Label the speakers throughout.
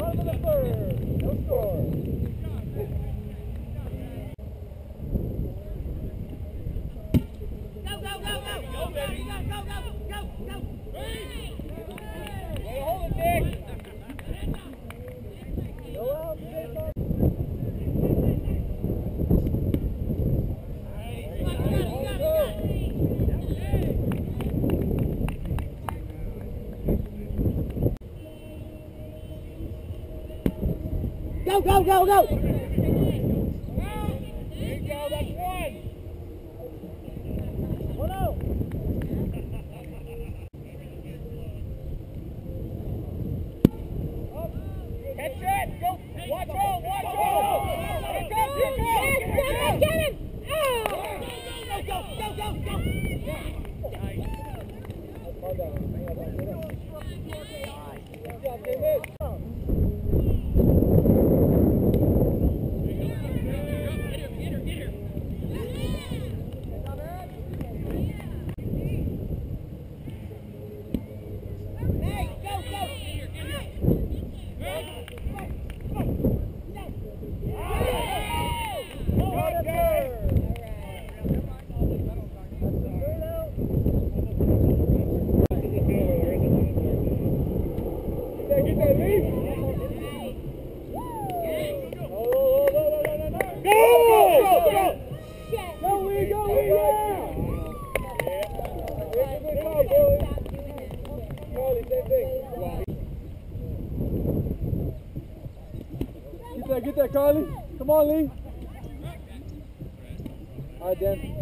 Speaker 1: Bottom of the third. No score.
Speaker 2: Go, go, go, go! Go, baby! Go, go, go! Go, go!
Speaker 1: Hey, hold it, Nick! Go out, Nick!
Speaker 2: Go, go, go, go!
Speaker 1: There you go, that's one! 1-0! Catch it! Go! Watch home! Watch home! Here it comes! Here it comes!
Speaker 2: Get him! Oh! Go, go, go, go, go!
Speaker 1: Good job, David! Get that, Carly. Come on, Lee. All right, Dan.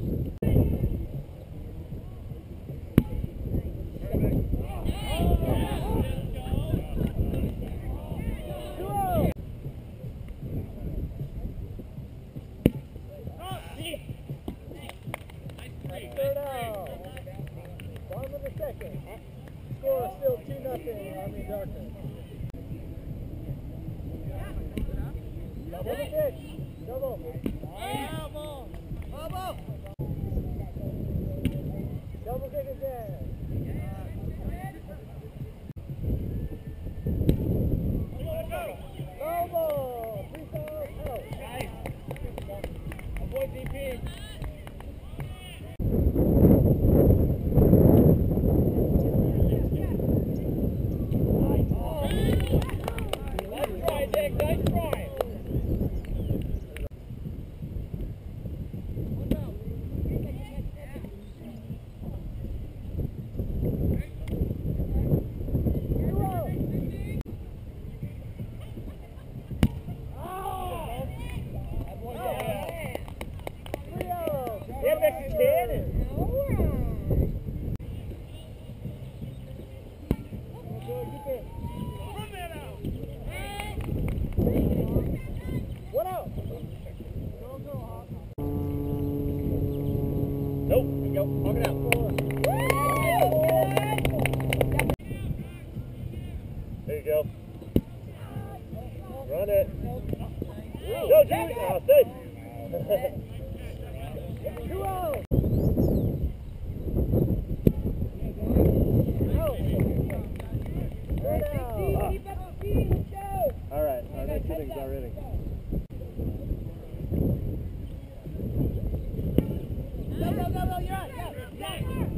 Speaker 1: Third out. Bottom of the second. Score still 2-0. Army Darkness. Double the pitch. Double. Double. Double. Double kick again. Double. 3 out. Nice. Avoid DP. Nice try, Dick. Nice try. Nope, go, walk it out. There you go. Run it. Go, Julie. Oh, safe. 2-0. All right, our next inning's already.
Speaker 2: Go, go, go, go, you're on. Go, go.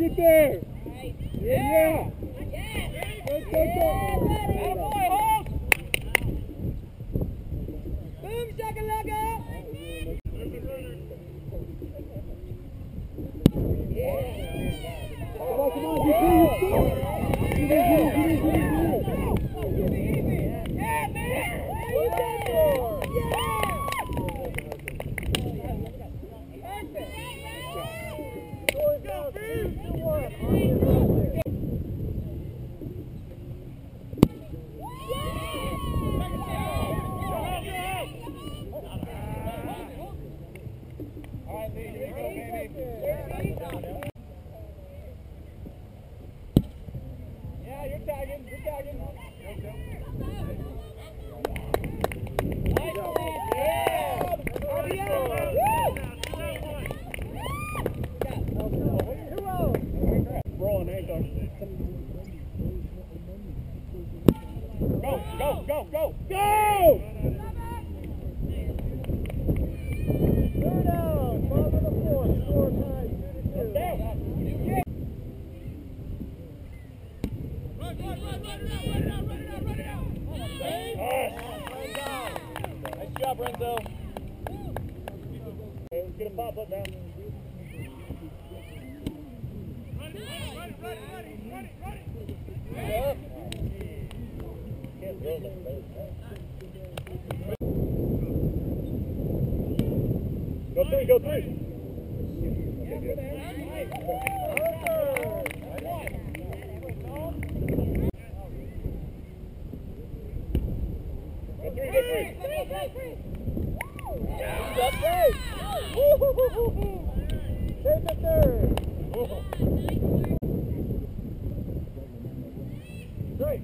Speaker 1: it there.
Speaker 2: Yeah.
Speaker 1: Attaboy, hold.
Speaker 2: Boom, shakalaka.
Speaker 1: Come on, you
Speaker 3: Go three.
Speaker 1: Take the third. Great.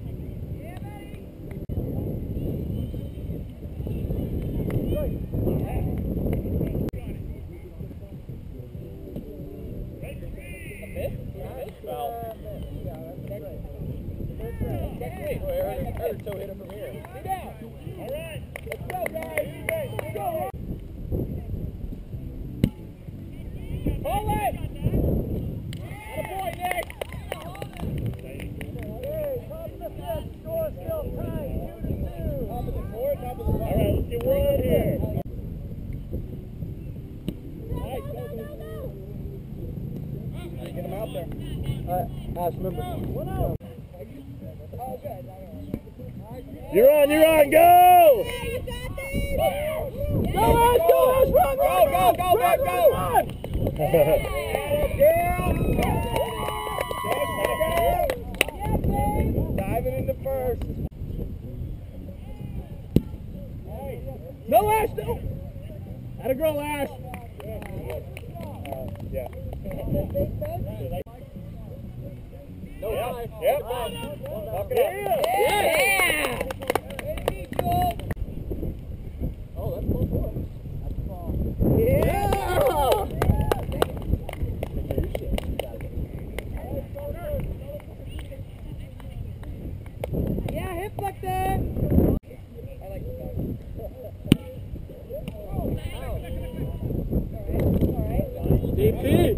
Speaker 3: You're on, go!
Speaker 1: Diving into first.
Speaker 3: No, Ash, no! Atta girl, Ash! Yeah.
Speaker 1: No,
Speaker 3: Yep.
Speaker 2: Yeah.
Speaker 1: Oh, that's close for us. That's the ball.
Speaker 2: Yeah. Yeah, hip like that.
Speaker 1: I like the guy.
Speaker 3: DP!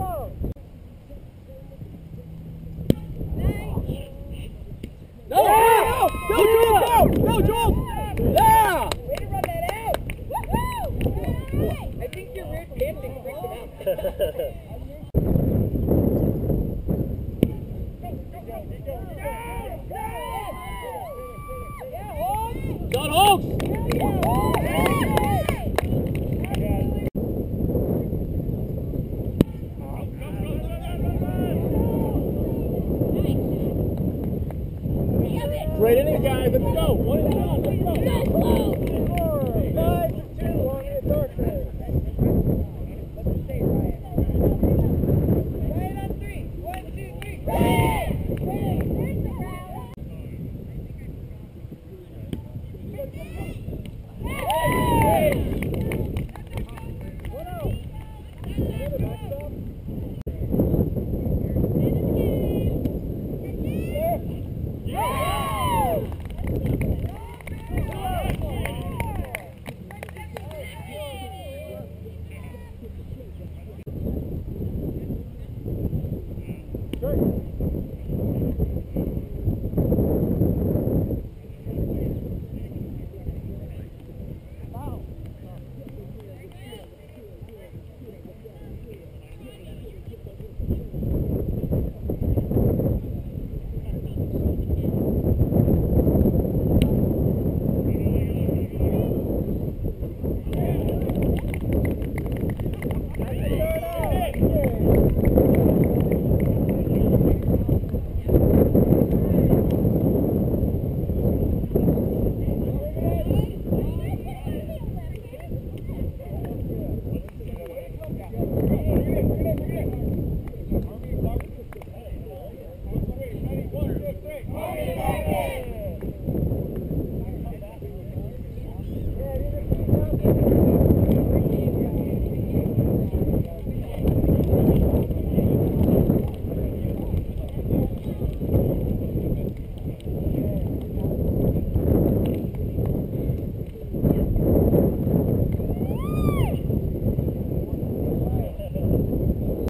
Speaker 2: No!
Speaker 3: Go, Joel! Yeah!
Speaker 2: Way to run that out! Woohoo! I think your weird dancing freaked him out.
Speaker 3: John Holmes! Great inning, guys. Let's go. 1 and 1.